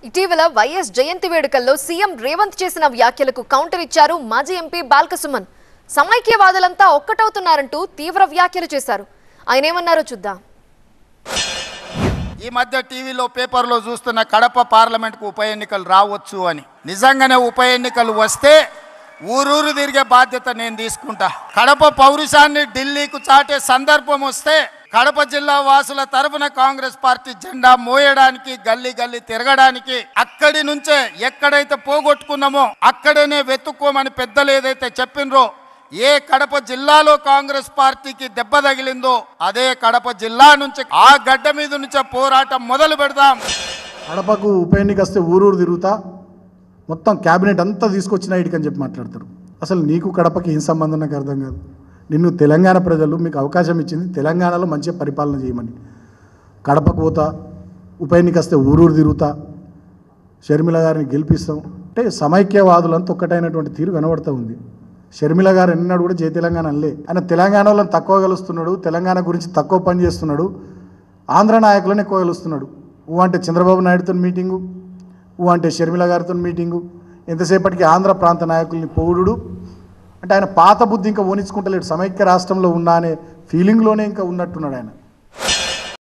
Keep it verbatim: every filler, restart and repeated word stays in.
ఇటీవల వైఎస్ జయంతి వేడుకల్లో సీఎం రేవంత్ చేసిన వ్యాఖ్యలకు కౌంటర్ ఇచ్చారు మాజీ ఎంపీ బాల్కసుమన్. సమైక్యవాదులంతా ఒక్కటవుతున్నారంటూ తీవ్ర వ్యాఖ్యలు చేశారు. ఆయన ఏమన్నారో చూద్దాం. ఈ మధ్య టీవీలో పేపర్లో చూస్తున్న కడప పార్లమెంట్కు ఉప ఎన్నికలు రావచ్చు అని. నిజంగానే ఉప ఎన్నికలు వస్తే ఊరూరు తిరిగే బాధ్యత నేను తీసుకుంటా. కడప పౌరుషాన్ని ఢిల్లీకు చాటే సందర్భం వస్తే కడప జిల్లా వాసుల తరఫున కాంగ్రెస్ పార్టీ జెండా మోయడానికి, గల్లీ గల్లీ తిరగడానికి, అక్కడి నుంచే ఎక్కడైతే పోగొట్టుకున్నామో అక్కడనే వెతుక్కోమని పెద్దలు ఏదైతే చెప్పినరో, ఏ కడప జిల్లాలో కాంగ్రెస్ పార్టీకి దెబ్బ తగిలిందో అదే కడప జిల్లా నుంచి ఆ గడ్డ మీద నుంచే పోరాటం మొదలు పెడదాం. కడపకు ఉప ఎన్నిక వస్తే ఊరూరు తిరుగుతా మొత్తం క్యాబినెట్ అంతా తీసుకొచ్చిన ఇటుకని అని చెప్పి మాట్లాడతారు. అసలు నీకు కడపకి ఏం సంబంధం నాకు అర్థం కాదు. నిన్ను తెలంగాణ ప్రజలు మీకు అవకాశం ఇచ్చింది తెలంగాణలో మంచిగా పరిపాలన చేయమని. కడపకు పోతా, ఉప ఎన్నిక వస్తే ఊరూరు తిరుగుతా, షర్మిల గారిని గెలిపిస్తాం అంటే సమైక్యవాదులంతా ఒక్కటైనటువంటి తీరు కనబడుతూ ఉంది. షర్మిల గారు ఎన్నడూ కూడా జై తెలంగాణ అనలే. ఆయన తెలంగాణ వాళ్ళని తక్కువ కలుస్తున్నాడు, తెలంగాణ గురించి తక్కువ పని చేస్తున్నాడు, ఆంధ్ర నాయకులను ఎక్కువ కలుస్తున్నాడు. ఊ అంటే చంద్రబాబు నాయుడుతో మీటింగు, ఊ అంటే షర్మిల గారితో మీటింగు, ఎంతసేపటికి ఆంధ్ర ప్రాంత నాయకుల్ని పొగుడు. అంటే ఆయన పాత బుద్ధి ఇంకా ఓనించుకుంటలేడు, సమైక్య రాష్ట్రంలో ఉన్నా అనే ఫీలింగ్లోనే ఇంకా ఉన్నట్టున్నాడు ఆయన.